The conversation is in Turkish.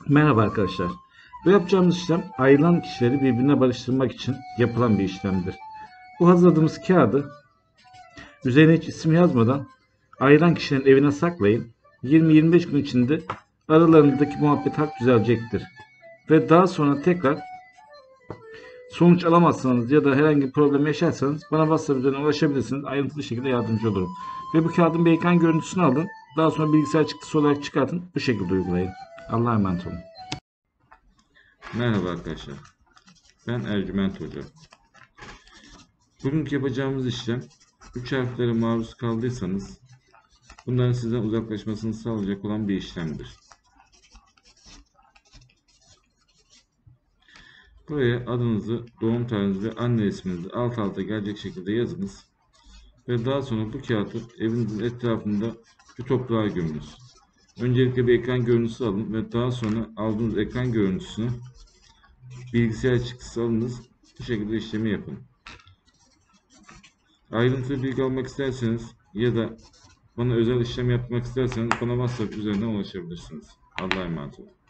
Merhaba arkadaşlar. Bu yapacağımız işlem ayrılan kişileri birbirine barıştırmak için yapılan bir işlemdir. Bu hazırladığımız kağıdı üzerine hiç isim yazmadan ayrılan kişilerin evine saklayın. 20-25 gün içinde aralarındaki muhabbet hak düzelecektir. Ve daha sonra tekrar sonuç alamazsanız ya da herhangi bir problem yaşarsanız bana WhatsApp üzerinden ulaşabilirsiniz. Ayrıntılı şekilde yardımcı olurum. Ve bu kağıdın bir ekran görüntüsünü alın. Daha sonra bilgisayar çıktısı olarak çıkartın. Bu şekilde uygulayın. Allah'a emanet olun. Merhaba arkadaşlar. Ben Ercüment Hoca. Bugünkü yapacağımız işlem 3 harflere maruz kaldıysanız bunların sizden uzaklaşmasını sağlayacak olan bir işlemdir. Buraya adınızı, doğum tarihinizi ve anne isminizi alt alta gelecek şekilde yazınız. Ve daha sonra bu kağıdı evinizin etrafında bir toprağa gömünüz. Öncelikle bir ekran görüntüsü alın ve daha sonra aldığınız ekran görüntüsünü bilgisayar çıktısı alınız. Bu şekilde işlemi yapın. Ayrıntılı bilgi almak isterseniz ya da bana özel işlem yapmak isterseniz bana WhatsApp üzerinden ulaşabilirsiniz. Allah'a emanet olun.